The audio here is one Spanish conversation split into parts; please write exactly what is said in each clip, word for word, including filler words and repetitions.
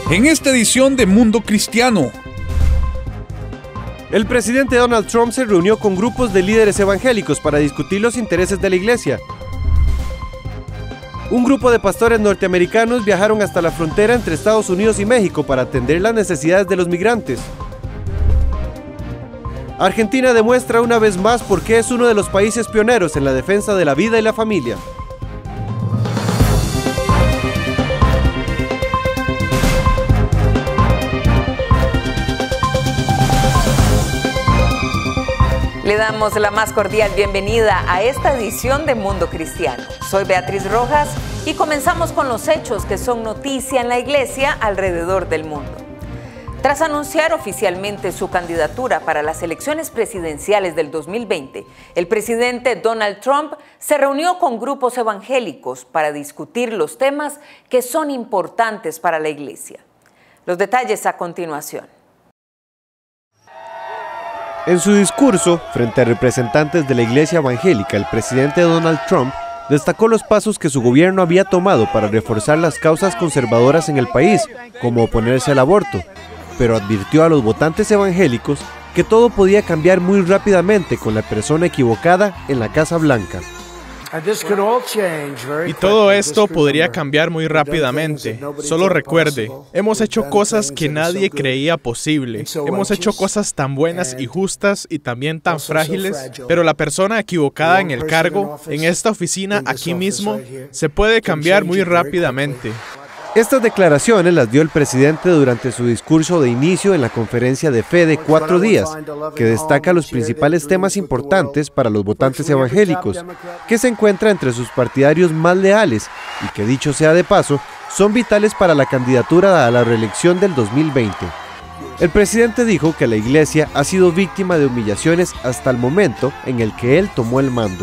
En esta edición de Mundo Cristiano. El presidente Donald Trump se reunió con grupos de líderes evangélicos para discutir los intereses de la iglesia. Un grupo de pastores norteamericanos viajaron hasta la frontera entre Estados Unidos y México para atender las necesidades de los migrantes. Argentina demuestra una vez más por qué es uno de los países pioneros en la defensa de la vida y la familia. Le damos la más cordial bienvenida a esta edición de Mundo Cristiano. Soy Beatriz Rojas y comenzamos con los hechos que son noticia en la iglesia alrededor del mundo. Tras anunciar oficialmente su candidatura para las elecciones presidenciales del dos mil veinte, el presidente Donald Trump se reunió con grupos evangélicos para discutir los temas que son importantes para la iglesia. Los detalles a continuación. En su discurso, frente a representantes de la iglesia evangélica, el presidente Donald Trump destacó los pasos que su gobierno había tomado para reforzar las causas conservadoras en el país, como oponerse al aborto, pero advirtió a los votantes evangélicos que todo podía cambiar muy rápidamente con la persona equivocada en la Casa Blanca. Y todo esto podría cambiar muy rápidamente. Solo recuerde, hemos hecho cosas que nadie creía posible. Hemos hecho cosas tan buenas y justas y también tan frágiles, pero la persona equivocada en el cargo, en esta oficina aquí mismo, se puede cambiar muy rápidamente. Estas declaraciones las dio el presidente durante su discurso de inicio en la conferencia de fe de cuatro días, que destaca los principales temas importantes para los votantes evangélicos, que se encuentra entre sus partidarios más leales y que, dicho sea de paso, son vitales para la candidatura a la reelección del dos mil veinte. El presidente dijo que la iglesia ha sido víctima de humillaciones hasta el momento en el que él tomó el mando.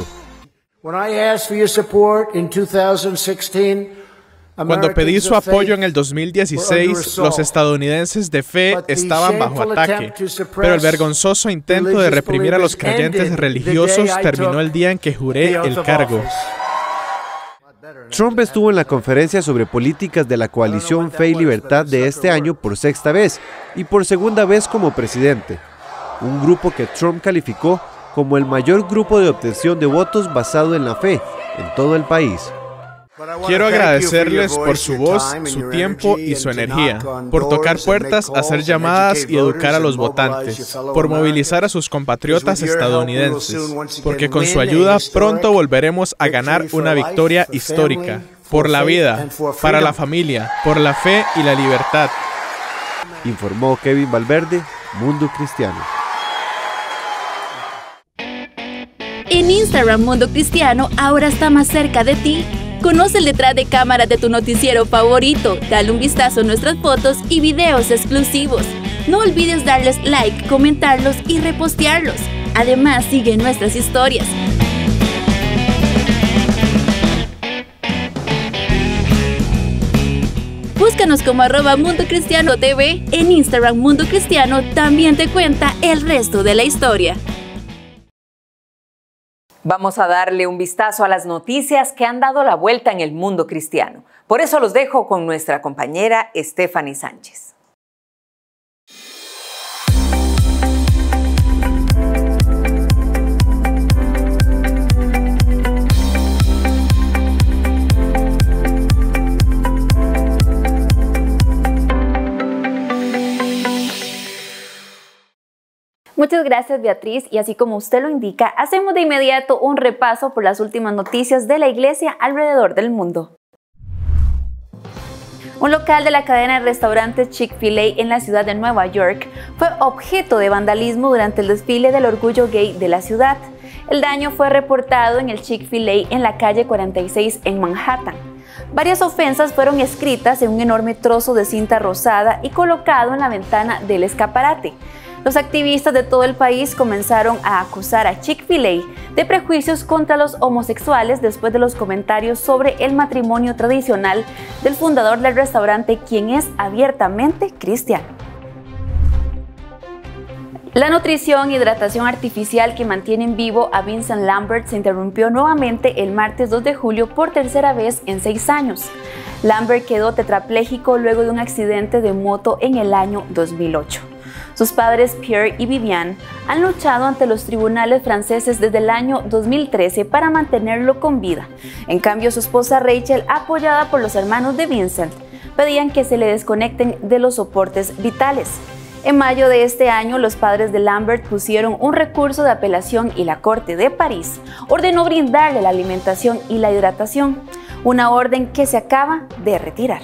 Cuando pedí su apoyo en el dos mil dieciséis, los estadounidenses de fe estaban bajo ataque, pero el vergonzoso intento de reprimir a los creyentes religiosos terminó el día en que juré el cargo. Trump estuvo en la conferencia sobre políticas de la coalición Fe y Libertad de este año por sexta vez y por segunda vez como presidente, un grupo que Trump calificó como el mayor grupo de obtención de votos basado en la fe en todo el país. Quiero agradecerles por su voz, su tiempo y su energía, por tocar puertas, hacer llamadas y educar a los votantes, por movilizar a sus compatriotas estadounidenses, porque con su ayuda pronto volveremos a ganar una victoria histórica, por la vida, para la familia, por la fe y la libertad. Informó Kevin Valverde, Mundo Cristiano. En Instagram, Mundo Cristiano ahora está más cerca de ti. Conoce el detrás de cámaras de tu noticiero favorito, dale un vistazo a nuestras fotos y videos exclusivos. No olvides darles like, comentarlos y repostearlos. Además, sigue nuestras historias. Búscanos como arroba Mundo Cristiano T V. En Instagram, Mundo Cristiano también te cuenta el resto de la historia. Vamos a darle un vistazo a las noticias que han dado la vuelta en el mundo cristiano. Por eso los dejo con nuestra compañera Stephanie Sánchez. Muchas gracias, Beatriz, y así como usted lo indica, hacemos de inmediato un repaso por las últimas noticias de la iglesia alrededor del mundo. Un local de la cadena de restaurantes Chick-fil-A en la ciudad de Nueva York fue objeto de vandalismo durante el desfile del orgullo gay de la ciudad. El daño fue reportado en el Chick-fil-A en la calle cuarenta y seis en Manhattan. Varias ofensas fueron escritas en un enorme trozo de cinta rosada y colocado en la ventana del escaparate. Los activistas de todo el país comenzaron a acusar a Chick-fil-A de prejuicios contra los homosexuales después de los comentarios sobre el matrimonio tradicional del fundador del restaurante, quien es abiertamente cristiano. La nutrición e hidratación artificial que mantienen vivo a Vincent Lambert se interrumpió nuevamente el martes dos de julio por tercera vez en seis años. Lambert quedó tetrapléjico luego de un accidente de moto en el año dos mil ocho. Sus padres Pierre y Viviane han luchado ante los tribunales franceses desde el año dos mil trece para mantenerlo con vida. En cambio, su esposa Rachel, apoyada por los hermanos de Vincent, pedían que se le desconecten de los soportes vitales. En mayo de este año, los padres de Lambert pusieron un recurso de apelación y la Corte de París ordenó brindarle la alimentación y la hidratación, una orden que se acaba de retirar.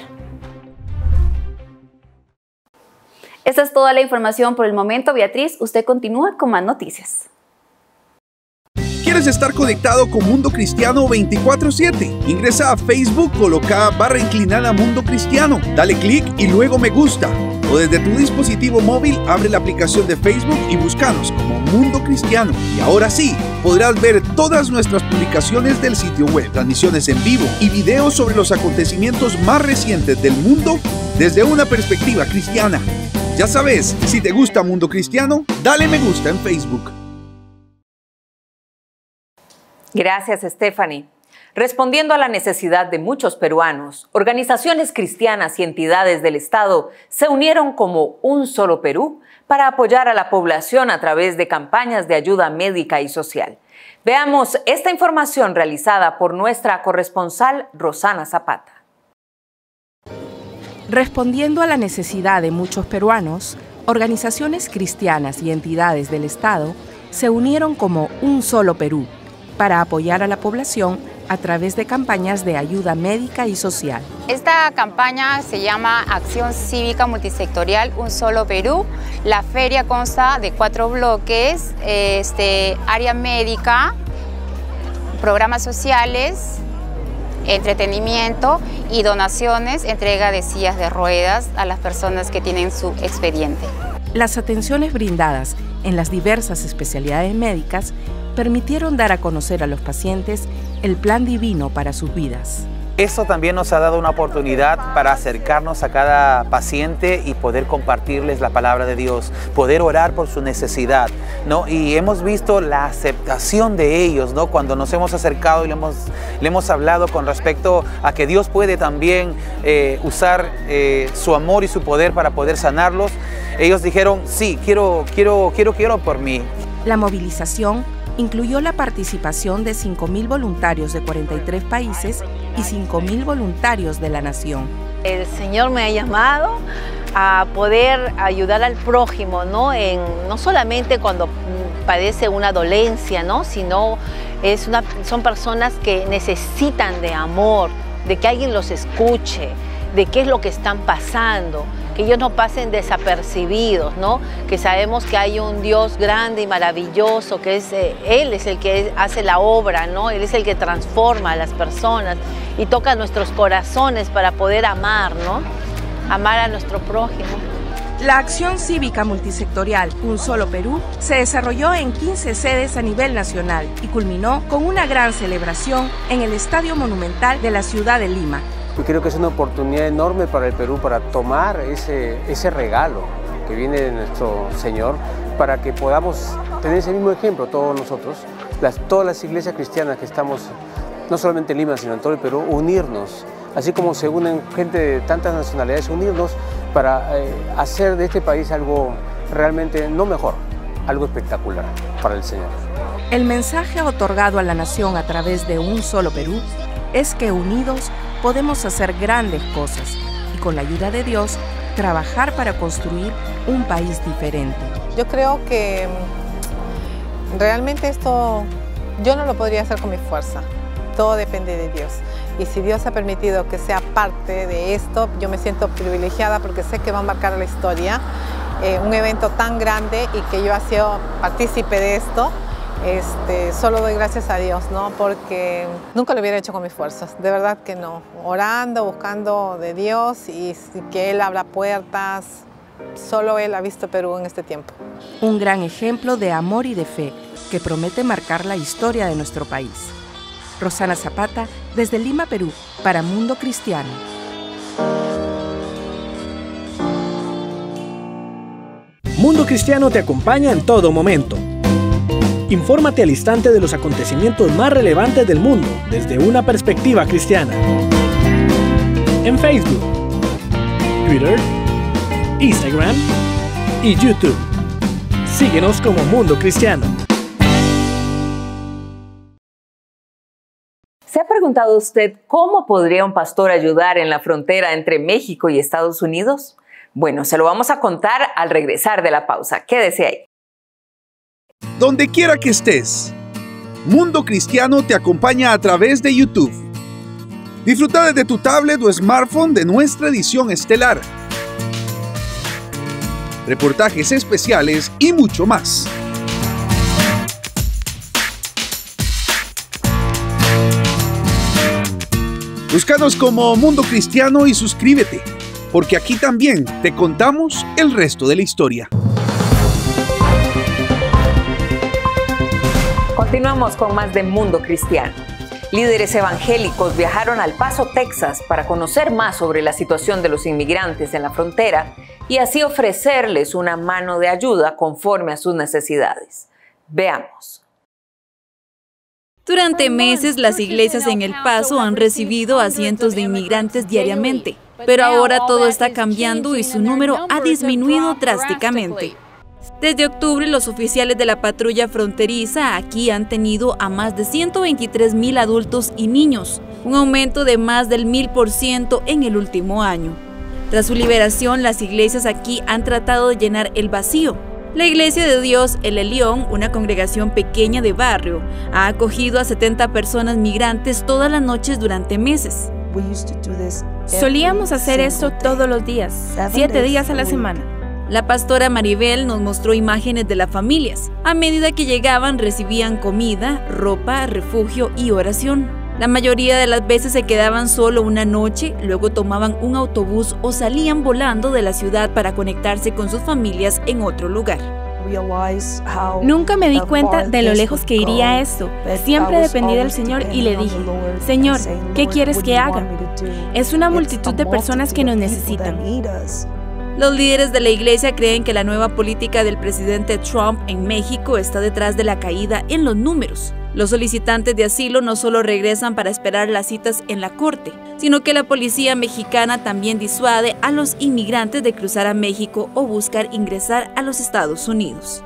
Esta es toda la información por el momento. Beatriz, usted continúa con más noticias. ¿Quieres estar conectado con Mundo Cristiano veinticuatro siete? Ingresa a Facebook, coloca barra inclinada Mundo Cristiano, dale clic y luego me gusta. O desde tu dispositivo móvil, abre la aplicación de Facebook y búscanos como Mundo Cristiano. Y ahora sí, podrás ver todas nuestras publicaciones del sitio web, transmisiones en vivo y videos sobre los acontecimientos más recientes del mundo desde una perspectiva cristiana. Ya sabes, si te gusta Mundo Cristiano, dale me gusta en Facebook. Gracias, Stephanie. Respondiendo a la necesidad de muchos peruanos, organizaciones cristianas y entidades del Estado se unieron como Un Solo Perú para apoyar a la población a través de campañas de ayuda médica y social. Veamos esta información realizada por nuestra corresponsal Rosana Zapata. Respondiendo a la necesidad de muchos peruanos, organizaciones cristianas y entidades del Estado se unieron como Un Solo Perú para apoyar a la población a través de campañas de ayuda médica y social. Esta campaña se llama Acción Cívica Multisectorial Un Solo Perú. La feria consta de cuatro bloques, este, área médica, programas sociales, entretenimiento y donaciones, entrega de sillas de ruedas a las personas que tienen su expediente. Las atenciones brindadas en las diversas especialidades médicas permitieron dar a conocer a los pacientes el plan divino para sus vidas. Esto también nos ha dado una oportunidad para acercarnos a cada paciente y poder compartirles la palabra de Dios, poder orar por su necesidad, ¿no? Y hemos visto la aceptación de ellos, ¿no? Cuando nos hemos acercado y le hemos, le hemos hablado con respecto a que Dios puede también eh, usar eh, su amor y su poder para poder sanarlos, ellos dijeron, sí, quiero, quiero, quiero, quiero por mí. La movilización incluyó la participación de cinco mil voluntarios de cuarenta y tres países y cinco mil voluntarios de la nación. El Señor me ha llamado a poder ayudar al prójimo, ¿no? En, no solamente cuando padece una dolencia, ¿no? Sino es una, son personas que necesitan de amor, de que alguien los escuche, de qué es lo que están pasando, que ellos no pasen desapercibidos, ¿no? Que sabemos que hay un Dios grande y maravilloso, que es, eh, Él es el que hace la obra, ¿no? Él es el que transforma a las personas y toca nuestros corazones para poder amar, ¿no? Amar a nuestro prójimo. La acción cívica multisectorial Un Solo Perú se desarrolló en quince sedes a nivel nacional y culminó con una gran celebración en el Estadio Monumental de la ciudad de Lima. Yo creo que es una oportunidad enorme para el Perú para tomar ese, ese regalo que viene de nuestro Señor para que podamos tener ese mismo ejemplo todos nosotros, las, todas las iglesias cristianas que estamos, no solamente en Lima, sino en todo el Perú, unirnos, así como se unen gente de tantas nacionalidades, unirnos para eh, hacer de este país algo realmente no mejor, algo espectacular para el Señor. El mensaje otorgado a la nación a través de Un Solo Perú es que unidos podemos hacer grandes cosas y con la ayuda de Dios trabajar para construir un país diferente. Yo creo que realmente esto yo no lo podría hacer con mi fuerza, todo depende de Dios. Y si Dios ha permitido que sea parte de esto, yo me siento privilegiada porque sé que va a marcar la historia, eh, un evento tan grande y que yo he sido partícipe de esto. Este, solo doy gracias a Dios, ¿no? Porque nunca lo hubiera hecho con mis fuerzas, de verdad que no. Orando, buscando de Dios y que Él abra puertas, solo Él ha visto Perú en este tiempo. Un gran ejemplo de amor y de fe que promete marcar la historia de nuestro país. Rosana Zapata, desde Lima, Perú, para Mundo Cristiano. Mundo Cristiano te acompaña en todo momento. Infórmate al instante de los acontecimientos más relevantes del mundo desde una perspectiva cristiana. En Facebook, Twitter, Instagram y YouTube. Síguenos como Mundo Cristiano. ¿Se ha preguntado usted cómo podría un pastor ayudar en la frontera entre México y Estados Unidos? Bueno, se lo vamos a contar al regresar de la pausa. Quédese ahí. Donde quiera que estés, Mundo Cristiano te acompaña a través de YouTube. Disfruta desde tu tablet o smartphone de nuestra edición estelar, reportajes especiales y mucho más. Búscanos como Mundo Cristiano y suscríbete, porque aquí también te contamos el resto de la historia. Continuamos con más de Mundo Cristiano. Líderes evangélicos viajaron al Paso, Texas, para conocer más sobre la situación de los inmigrantes en la frontera y así ofrecerles una mano de ayuda conforme a sus necesidades. Veamos. Durante meses, las iglesias en El Paso han recibido a cientos de inmigrantes diariamente, pero ahora todo está cambiando y su número ha disminuido drásticamente. Desde octubre, los oficiales de la patrulla fronteriza aquí han tenido a más de ciento veintitrés mil adultos y niños, un aumento de más del mil por ciento en el último año. Tras su liberación, las iglesias aquí han tratado de llenar el vacío. La Iglesia de Dios El Elión, una congregación pequeña de barrio, ha acogido a setenta personas migrantes todas las noches durante meses. Solíamos hacer esto todos los días, siete días a la semana. La pastora Maribel nos mostró imágenes de las familias. A medida que llegaban, recibían comida, ropa, refugio y oración. La mayoría de las veces se quedaban solo una noche, luego tomaban un autobús o salían volando de la ciudad para conectarse con sus familias en otro lugar. Nunca me di cuenta de lo lejos que iría esto. Siempre dependí del Señor y le dije, Señor, ¿qué quieres que haga? Es una multitud de personas que nos necesitan. Los líderes de la iglesia creen que la nueva política del presidente Trump en México está detrás de la caída en los números. Los solicitantes de asilo no solo regresan para esperar las citas en la corte, sino que la policía mexicana también disuade a los inmigrantes de cruzar a México o buscar ingresar a los Estados Unidos.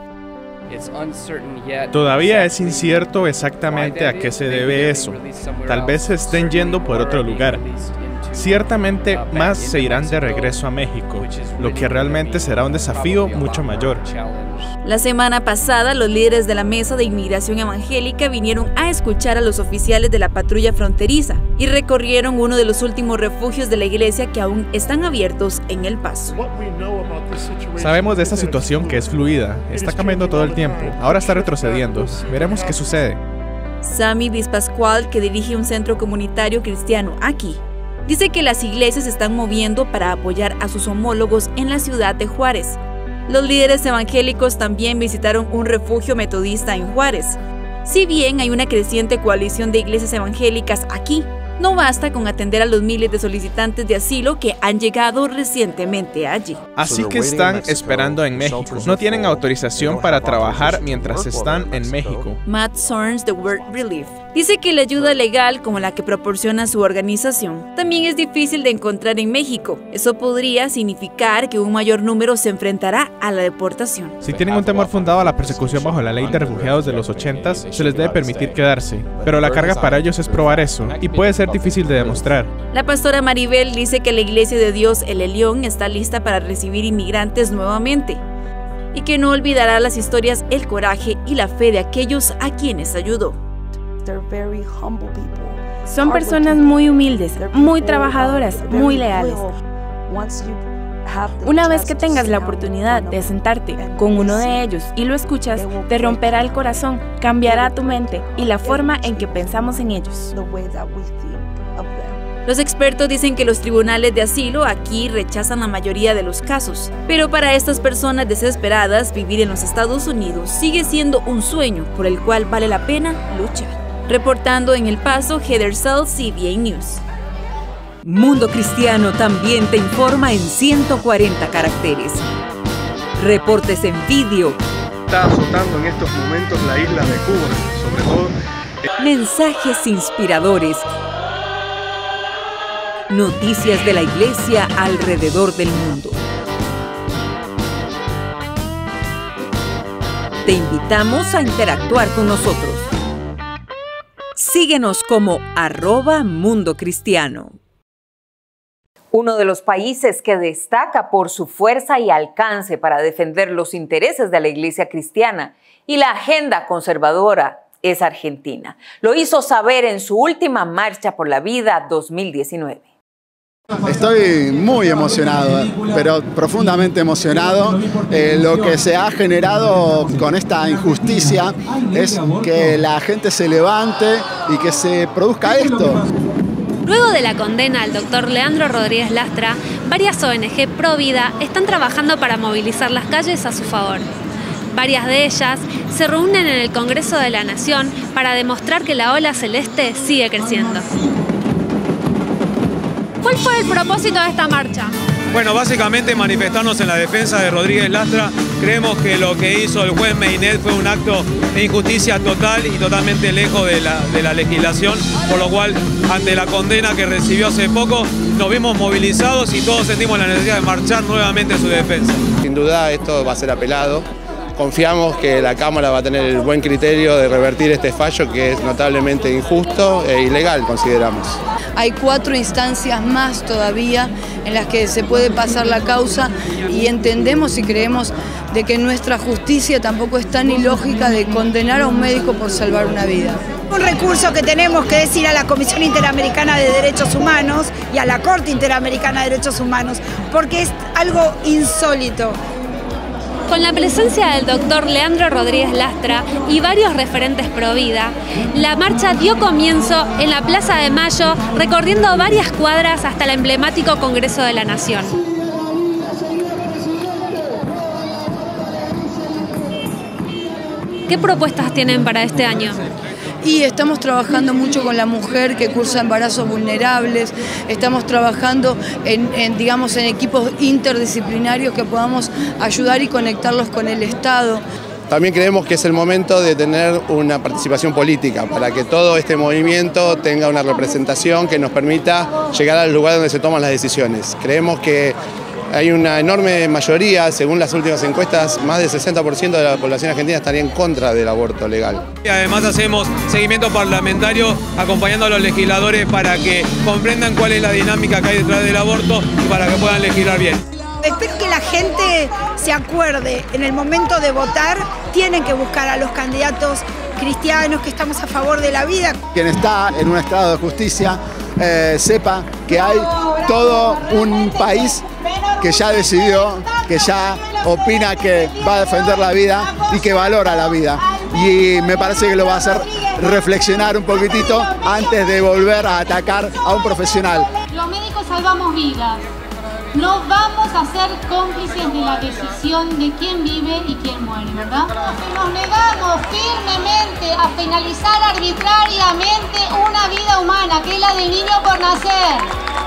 Todavía es incierto exactamente a qué se debe eso. Tal vez se estén yendo por otro lugar. Ciertamente más se irán de regreso a México, lo que realmente será un desafío mucho mayor. La semana pasada, los líderes de la Mesa de Inmigración Evangélica vinieron a escuchar a los oficiales de la patrulla fronteriza y recorrieron uno de los últimos refugios de la iglesia que aún están abiertos en El Paso. Sabemos de esta situación que es fluida, está cambiando todo el tiempo, ahora está retrocediendo, veremos qué sucede. Sammy Dispascual, que dirige un centro comunitario cristiano aquí, dice que las iglesias se están moviendo para apoyar a sus homólogos en la ciudad de Juárez. Los líderes evangélicos también visitaron un refugio metodista en Juárez. Si bien hay una creciente coalición de iglesias evangélicas aquí, no basta con atender a los miles de solicitantes de asilo que han llegado recientemente allí. Así que están esperando en México. No tienen autorización para trabajar mientras están en México. Matt Sorns de World Relief dice que la ayuda legal como la que proporciona su organización también es difícil de encontrar en México. Eso podría significar que un mayor número se enfrentará a la deportación. Si tienen un temor fundado a la persecución bajo la ley de refugiados de los ochentas, se les debe permitir quedarse. Pero la carga para ellos es probar eso, y puede ser difícil de demostrar. La pastora Maribel dice que la Iglesia de Dios El Elión está lista para recibir inmigrantes nuevamente y que no olvidará las historias, el coraje y la fe de aquellos a quienes ayudó. Son personas muy humildes, muy trabajadoras, muy leales. Una vez que tengas la oportunidad de sentarte con uno de ellos y lo escuchas, te romperá el corazón, cambiará tu mente y la forma en que pensamos en ellos. Los expertos dicen que los tribunales de asilo aquí rechazan la mayoría de los casos, pero para estas personas desesperadas, vivir en los Estados Unidos sigue siendo un sueño por el cual vale la pena luchar. Reportando en El Paso, Heather Sells, C B A News. Mundo Cristiano también te informa en ciento cuarenta caracteres. reportes en vídeo. Está azotando en estos momentos la isla de Cuba, sobre todo. Mensajes inspiradores. Noticias de la Iglesia alrededor del mundo. Te invitamos a interactuar con nosotros. Síguenos como arroba Mundo Cristiano. Uno de los países que destaca por su fuerza y alcance para defender los intereses de la Iglesia cristiana y la agenda conservadora es Argentina. Lo hizo saber en su última Marcha por la Vida dos mil diecinueve. Estoy muy emocionado, pero profundamente emocionado. Eh, lo que se ha generado con esta injusticia es que la gente se levante y que se produzca esto. Luego de la condena al doctor Leandro Rodríguez Lastra, varias O N G pro vida están trabajando para movilizar las calles a su favor. Varias de ellas se reúnen en el Congreso de la Nación para demostrar que la ola celeste sigue creciendo. ¿Cuál fue el propósito de esta marcha? Bueno, básicamente manifestarnos en la defensa de Rodríguez Lastra. Creemos que lo que hizo el juez Meinet fue un acto de injusticia total y totalmente lejos de la, de la legislación, por lo cual, ante la condena que recibió hace poco, nos vimos movilizados y todos sentimos la necesidad de marchar nuevamente en su defensa. Sin duda esto va a ser apelado. Confiamos que la Cámara va a tener el buen criterio de revertir este fallo que es notablemente injusto e ilegal, consideramos. Hay cuatro instancias más todavía en las que se puede pasar la causa y entendemos y creemos de que nuestra justicia tampoco es tan ilógica de condenar a un médico por salvar una vida. Un recurso que tenemos que es ir a la Comisión Interamericana de Derechos Humanos y a la Corte Interamericana de Derechos Humanos, porque es algo insólito. Con la presencia del doctor Leandro Rodríguez Lastra y varios referentes pro vida, la marcha dio comienzo en la Plaza de Mayo, recorriendo varias cuadras hasta el emblemático Congreso de la Nación. ¿Qué propuestas tienen para este año? Y estamos trabajando mucho con la mujer que cursa embarazos vulnerables, estamos trabajando en, en, digamos, en equipos interdisciplinarios que podamos ayudar y conectarlos con el Estado. También creemos que es el momento de tener una participación política para que todo este movimiento tenga una representación que nos permita llegar al lugar donde se toman las decisiones. Creemos que hay una enorme mayoría, según las últimas encuestas, más del sesenta por ciento de la población argentina estaría en contra del aborto legal. Y además hacemos seguimiento parlamentario acompañando a los legisladores para que comprendan cuál es la dinámica que hay detrás del aborto y para que puedan legislar bien. Espero que la gente se acuerde, en el momento de votar, tienen que buscar a los candidatos cristianos que estamos a favor de la vida. Quien está en un estado de justicia eh, sepa que hay todo un país que ya decidió, que ya opina que va a defender la vida y que valora la vida. Y me parece que lo va a hacer reflexionar un poquitito antes de volver a atacar a un profesional. Los médicos salvamos vidas. No vamos a ser cómplices de la decisión de quién vive y quién muere, ¿verdad? Nos negamos firmemente a penalizar arbitrariamente una vida humana, que es la del niño por nacer.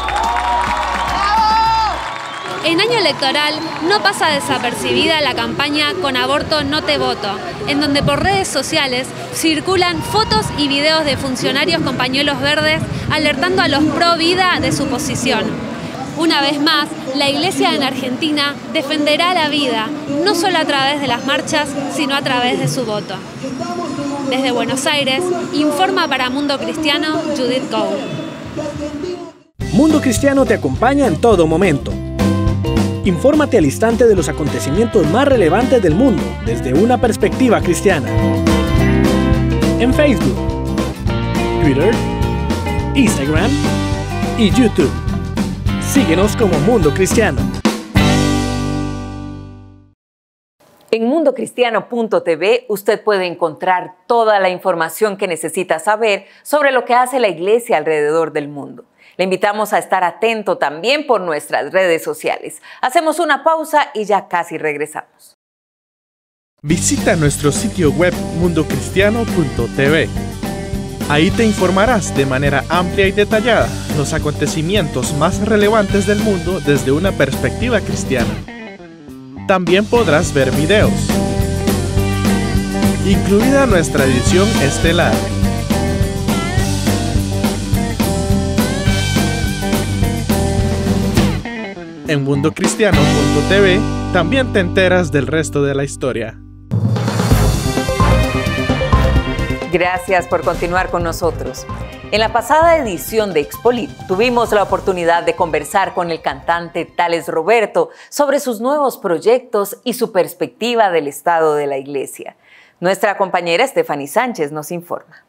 En año electoral no pasa desapercibida la campaña Con Aborto No Te Voto, en donde por redes sociales circulan fotos y videos de funcionarios con pañuelos verdes alertando a los pro vida de su posición. Una vez más, la Iglesia en Argentina defenderá la vida, no solo a través de las marchas, sino a través de su voto. Desde Buenos Aires, informa para Mundo Cristiano Judith Cole. Mundo Cristiano te acompaña en todo momento. Infórmate al instante de los acontecimientos más relevantes del mundo desde una perspectiva cristiana. En Facebook, Twitter, Instagram y YouTube. Síguenos como Mundo Cristiano. En mundo cristiano punto t v usted puede encontrar toda la información que necesita saber sobre lo que hace la Iglesia alrededor del mundo. Le invitamos a estar atento también por nuestras redes sociales. Hacemos una pausa y ya casi regresamos. Visita nuestro sitio web mundo cristiano punto t v. Ahí te informarás de manera amplia y detallada los acontecimientos más relevantes del mundo desde una perspectiva cristiana. también podrás ver videos, incluida nuestra edición estelar. En mundo cristiano punto t v también te enteras del resto de la historia. Gracias por continuar con nosotros. En la pasada edición de Expolit tuvimos la oportunidad de conversar con el cantante Tales Roberto sobre sus nuevos proyectos y su perspectiva del estado de la iglesia. Nuestra compañera Stephanie Sánchez nos informa.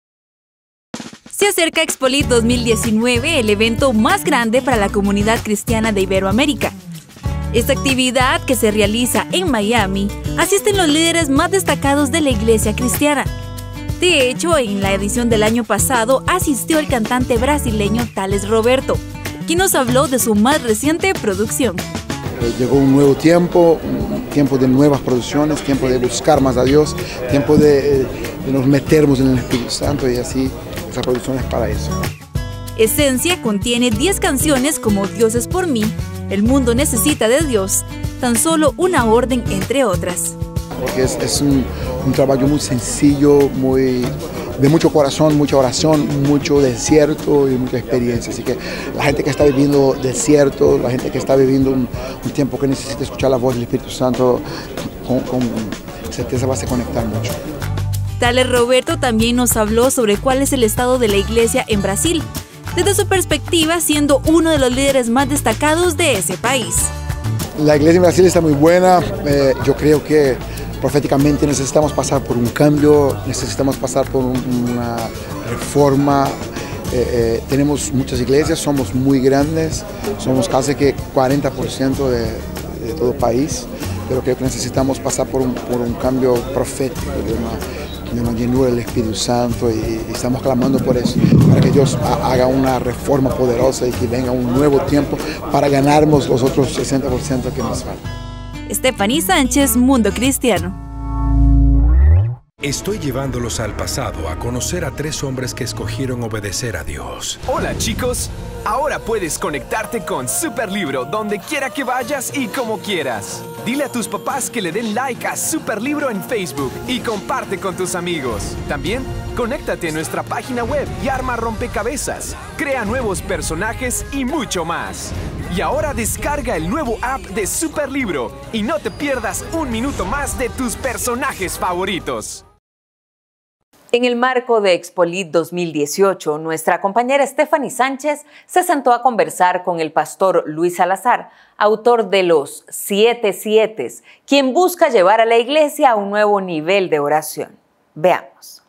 Se acerca Expolit dos mil diecinueve, el evento más grande para la comunidad cristiana de Iberoamérica. Esta actividad, que se realiza en Miami, asisten los líderes más destacados de la iglesia cristiana. De hecho, en la edición del año pasado asistió el cantante brasileño Tales Roberto, quien nos habló de su más reciente producción. Llegó un nuevo tiempo, un tiempo de nuevas producciones, tiempo de buscar más a Dios, tiempo de, de nos meternos en el Espíritu Santo, y así esa producción es para eso. Esencia contiene diez canciones como Dios es por mí, El mundo necesita de Dios, Tan solo una orden, entre otras. Porque es, es un, un trabajo muy sencillo, muy, de mucho corazón, mucha oración, mucho desierto y mucha experiencia. Así que la gente que está viviendo desierto, la gente que está viviendo un, un tiempo que necesita escuchar la voz del Espíritu Santo, con, con certeza va a se conectar mucho. Tales Roberto también nos habló sobre cuál es el estado de la iglesia en Brasil, desde su perspectiva siendo uno de los líderes más destacados de ese país. La iglesia en Brasil está muy buena. Eh, yo creo que proféticamente necesitamos pasar por un cambio, necesitamos pasar por un, una reforma. Eh, eh, tenemos muchas iglesias, somos muy grandes, somos casi que cuarenta por ciento de, de todo el país, pero creo que necesitamos pasar por un, por un cambio profético, de una, de una llenura del Espíritu Santo, y, y estamos clamando por eso, para que Dios haga una reforma poderosa y que venga un nuevo tiempo para ganarnos los otros sesenta por ciento que nos faltan. Stephanie Sánchez, Mundo Cristiano. Estoy llevándolos al pasado a conocer a tres hombres que escogieron obedecer a Dios. Hola chicos, ahora puedes conectarte con Superlibro donde quiera que vayas y como quieras. Dile a tus papás que le den like a Superlibro en Facebook y comparte con tus amigos. También, conéctate a nuestra página web y arma rompecabezas, crea nuevos personajes y mucho más. Y ahora descarga el nuevo app de Superlibro y no te pierdas un minuto más de tus personajes favoritos. En el marco de Expolit dos mil dieciocho, nuestra compañera Stephanie Sánchez se sentó a conversar con el pastor Luis Salazar, autor de los Siete Sietes, quien busca llevar a la iglesia a un nuevo nivel de oración. Veamos.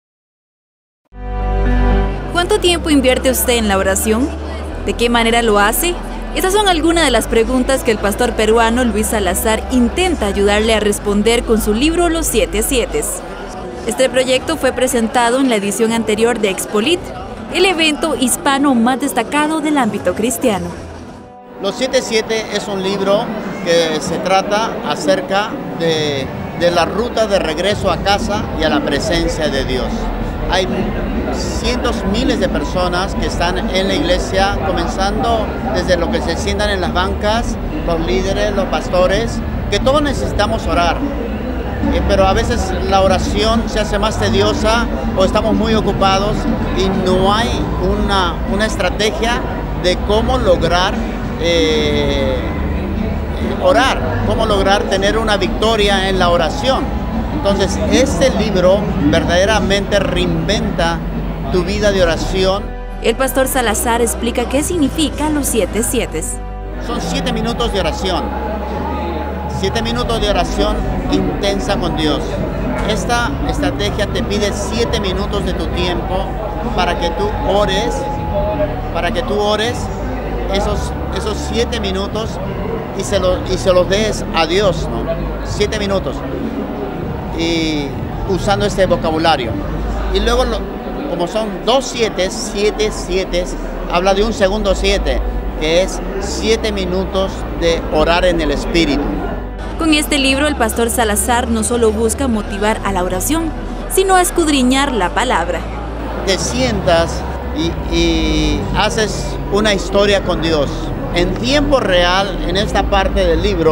¿Cuánto tiempo invierte usted en la oración? ¿De qué manera lo hace? Estas son algunas de las preguntas que el pastor peruano Luis Salazar intenta ayudarle a responder con su libro Los Siete Sietes. Este proyecto fue presentado en la edición anterior de Expolit, el evento hispano más destacado del ámbito cristiano. Los Siete Siete es un libro que se trata acerca de, de la ruta de regreso a casa y a la presencia de Dios. Hay cientos, miles de personas que están en la iglesia, comenzando desde lo que se sientan en las bancas, los líderes, los pastores, que todos necesitamos orar. Eh, pero a veces la oración se hace más tediosa o estamos muy ocupados y no hay una, una estrategia de cómo lograr eh, orar, cómo lograr tener una victoria en la oración. Entonces, este libro verdaderamente reinventa tu vida de oración. El pastor Salazar explica qué significa los siete sietes. Son siete minutos de oración. Siete minutos de oración intensa con Dios. Esta estrategia te pide siete minutos de tu tiempo para que tú ores, para que tú ores esos, esos siete minutos y se, lo, y se los des a Dios, ¿no? Siete minutos. Y usando este vocabulario. Y luego, lo, como son dos siete, siete siete, habla de un segundo siete, que es siete minutos de orar en el Espíritu. Con este libro, el pastor Salazar no solo busca motivar a la oración, sino a escudriñar la palabra. Te sientas y, y haces una historia con Dios. En tiempo real, en esta parte del libro,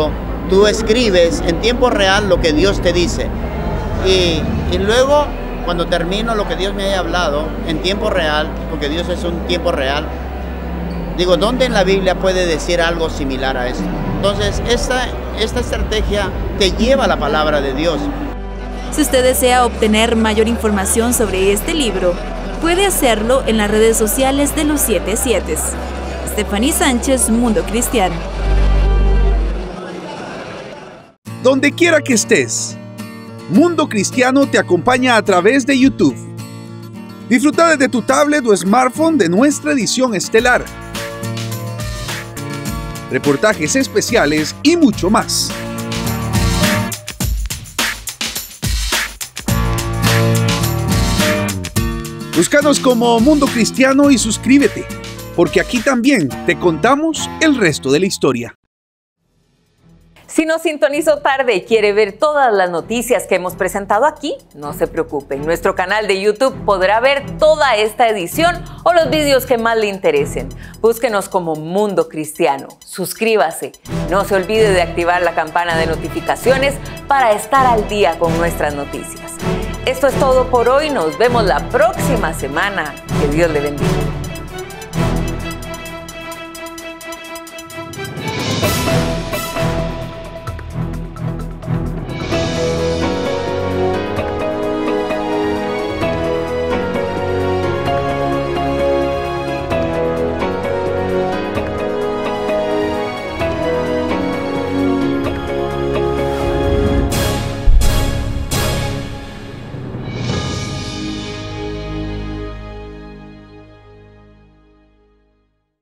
tú escribes en tiempo real lo que Dios te dice. Y, y luego, cuando termino lo que Dios me haya hablado en tiempo real, porque Dios es un tiempo real, digo, ¿dónde en la Biblia puede decir algo similar a esto? Entonces, esta, esta estrategia te lleva a la palabra de Dios. Si usted desea obtener mayor información sobre este libro, puede hacerlo en las redes sociales de los siete siete. Stephanie Sánchez, Mundo Cristiano. Donde quiera que estés, Mundo Cristiano te acompaña a través de YouTube. Disfruta desde tu tablet o smartphone de nuestra edición estelar, reportajes especiales y mucho más. Búscanos como Mundo Cristiano y suscríbete, porque aquí también te contamos el resto de la historia. Si nos sintonizó tarde y quiere ver todas las noticias que hemos presentado aquí, no se preocupe. En nuestro canal de YouTube podrá ver toda esta edición o los vídeos que más le interesen. Búsquenos como Mundo Cristiano. Suscríbase. No se olvide de activar la campana de notificaciones para estar al día con nuestras noticias. Esto es todo por hoy. Nos vemos la próxima semana. Que Dios le bendiga.